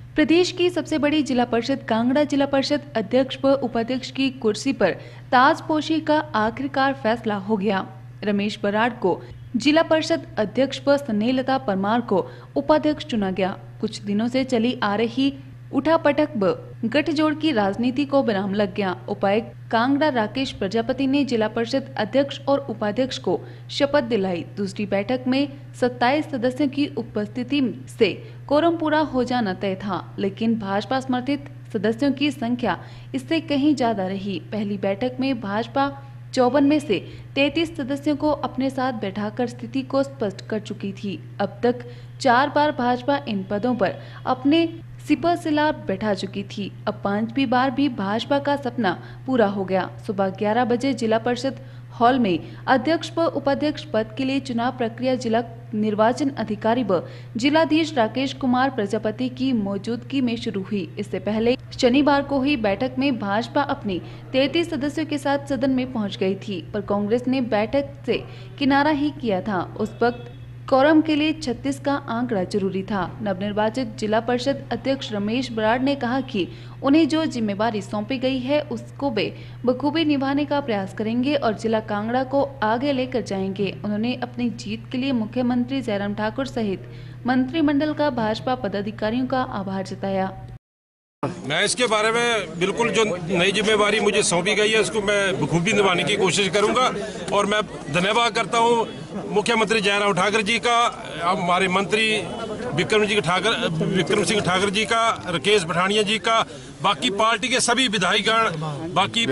प्रदेश की सबसे बड़ी जिला परिषद कांगड़ा जिला परिषद अध्यक्ष व उपाध्यक्ष की कुर्सी पर ताजपोशी का आखिरकार फैसला हो गया। रमेश बराड़ को जिला परिषद अध्यक्ष व स्नेहलता परमार को उपाध्यक्ष चुना गया। कुछ दिनों से चली आ रही उठापटक व गठजोड़ की राजनीति को विराम लग गया। उपायुक्त कांगड़ा राकेश प्रजापति ने जिला परिषद अध्यक्ष और उपाध्यक्ष को शपथ दिलाई। दूसरी बैठक में 27 सदस्यों की उपस्थिति से कोरम पूरा हो जाना तय था, लेकिन भाजपा समर्थित सदस्यों की संख्या इससे कहीं ज्यादा रही। पहली बैठक में भाजपा 54 में से 33 सदस्यों को अपने साथ बैठाकर स्थिति को स्पष्ट कर चुकी थी। अब तक 4 बार भाजपा इन पदों पर अपने सिपहसालार बैठा चुकी थी। अब 5वीं बार भी भाजपा का सपना पूरा हो गया। सुबह 11 बजे जिला परिषद हॉल में अध्यक्ष व उपाध्यक्ष पद के लिए चुनाव प्रक्रिया जिला निर्वाचन अधिकारी व जिलाधीश राकेश कुमार प्रजापति की मौजूदगी में शुरू हुई। इससे पहले शनिवार को हुई बैठक में भाजपा अपनी 33 सदस्यों के साथ सदन में पहुंच गई थी, पर कांग्रेस ने बैठक से किनारा ही किया था। उस वक्त कोरम के लिए 36 का आंकड़ा जरूरी था। नवनिर्वाचित जिला परिषद अध्यक्ष रमेश बराड़ ने कहा कि उन्हें जो जिम्मेवारी सौंपी गई है उसको वे बखूबी निभाने का प्रयास करेंगे और जिला कांगड़ा को आगे लेकर जाएंगे। उन्होंने अपनी जीत के लिए मुख्यमंत्री जयराम ठाकुर सहित मंत्रिमंडल का भाजपा पदाधिकारियों का आभार जताया। मैं इसके बारे में बिल्कुल जो नई जिम्मेवारी मुझे सौंपी गई है उसको मैं बखूबी निभाने की कोशिश करूंगा और मैं धन्यवाद करता हूं मुख्यमंत्री जयराम ठाकुर जी का, हमारे मंत्री विक्रम सिंह ठाकुर जी का, राकेश पठानिया जी का, बाकी पार्टी के सभी विधायकगण, बाकी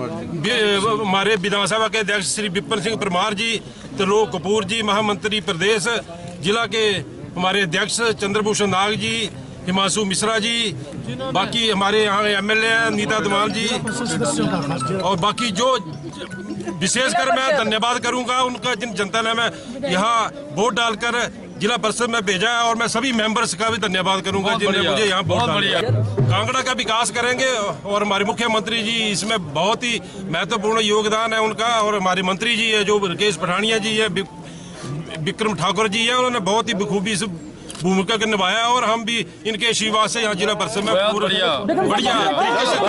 हमारे विधानसभा के अध्यक्ष श्री विपिन सिंह परमार जी, त्रिलोक कपूर जी, महामंत्री प्रदेश जिला के हमारे अध्यक्ष चंद्रभूषण नाग जी, हिमांशु मिश्रा जी, बाकी हमारे यहाँ एमएलए नीता धमाल जी और बाकी जो विशेषकर मैं धन्यवाद करूंगा उनका जिन जनता ने मैं यहाँ वोट डालकर जिला परिषद में भेजा है और मैं सभी मेंबर्स का भी धन्यवाद करूंगा जिन्होंने मुझे यहाँ वोट डाला। कांगड़ा का विकास करेंगे और हमारे मुख्यमंत्री जी इसमें बहुत ही महत्वपूर्ण योगदान है उनका और हमारे मंत्री जी है जो राकेश पठानिया जी है, विक्रम ठाकुर जी है, उन्होंने बहुत ही बखूबी से भूमिका का निभाया और हम भी इनके आशीर्वाद से यहाँ जिला परिषद में बढ़िया तरीके से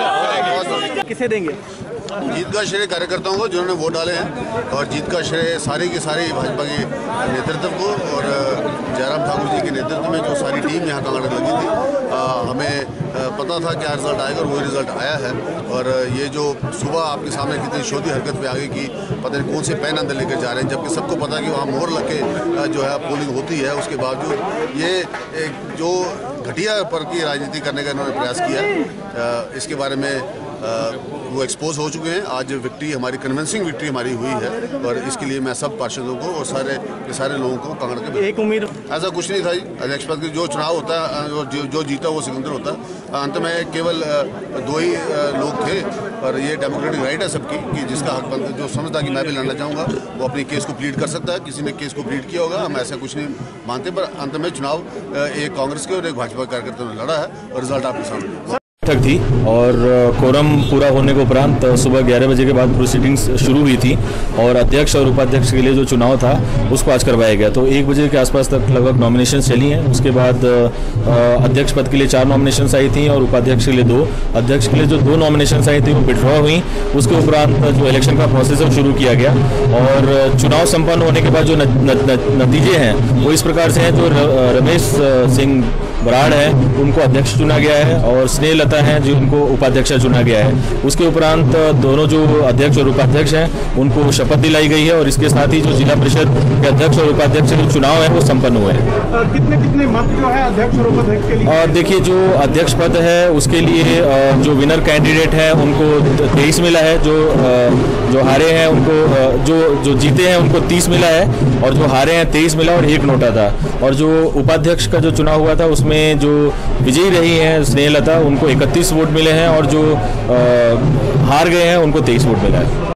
कार्य किसे देंगे? जीत का श्रेय कार्यकर्ताओं को जिन्होंने वोट डाले हैं और जीत का श्रेय सारी की सारी भाजपा के नेतृत्व को और जयराम ठाकुर जी के नेतृत्व में जो सारी टीम यहाँ कांगड़ा लगी थी। हमें पता था क्या रिजल्ट आएगा और वो रिजल्ट आया है। और ये जो सुबह आपके सामने कितनी शोधी हरकत पे आगे की पता नहीं कौन से पेन अंदर लेकर जा रहे हैं, जबकि सबको पता कि वहाँ मोहर लग के जो है पोलिंग होती है। उसके बावजूद ये जो घटिया पर की राजनीति करने का इन्होंने प्रयास किया, इसके बारे में वो एक्सपोज हो चुके हैं। आज विक्ट्री हमारी कन्विंसिंग विक्ट्री हमारी हुई है और इसके लिए मैं सब पार्षदों को और सारे लोगों को कांगड़ा के एक उम्मीद ऐसा कुछ नहीं था। अध्यक्ष पद की जो चुनाव होता है जो जीता वो सिकंदर होता है। अंत में केवल 2 ही लोग थे और ये डेमोक्रेटिक राइट है सबकी कि जिसका हक बनता जो समझता कि मैं भी लड़ना चाहूँगा वो अपनी केस को प्लीड कर सकता है। किसी ने केस को प्लीड किया होगा, हम ऐसा कुछ नहीं मानते, पर अंत में चुनाव एक कांग्रेस के और एक भाजपा कार्यकर्ताओं ने लड़ा है और रिजल्ट आपके सामने तक थी और कोरम पूरा होने के उपरांत सुबह 11 बजे के बाद प्रोसीडिंग्स शुरू हुई थी और अध्यक्ष और उपाध्यक्ष के लिए जो चुनाव था उसको आज करवाया गया। तो 1 बजे के आसपास तक लगभग नॉमिनेशन चली हैं। उसके बाद अध्यक्ष पद के लिए 4 नॉमिनेशन आई थी और उपाध्यक्ष के लिए 2। अध्यक्ष के लिए जो 2 नॉमिनेशन आई थी वो विड्रॉ हुई। उसके उपरांत जो इलेक्शन का प्रोसेस है शुरू किया गया और चुनाव संपन्न होने के बाद जो नतीजे हैं वो इस प्रकार से हैं। जो रमेश सिंह बराड़ है उनको अध्यक्ष चुना गया है और स्नेहलता है जो उनको उपाध्यक्ष चुना गया है। उसके उपरांत दोनों जो अध्यक्ष और उपाध्यक्ष हैं उनको शपथ दिलाई गई है और इसके साथ ही जो जिला परिषद के अध्यक्ष और उपाध्यक्ष जो चुनाव है वो संपन्न हुए हैं। कितने मत जो है अध्यक्ष और उपाध्यक्ष के लिए? देखिए, जो अध्यक्ष पद है उसके लिए जो विनर कैंडिडेट है उनको 23 मिला है, जो हारे हैं उनको जो जीते हैं उनको 30 मिला है और जो हारे हैं 23 मिला और 1 नोटा था। और जो उपाध्यक्ष का जो चुनाव हुआ था उसमें जो विजयी रही हैं स्नेहलता उनको 31 वोट मिले हैं और जो हार गए हैं उनको 23 वोट मिला है।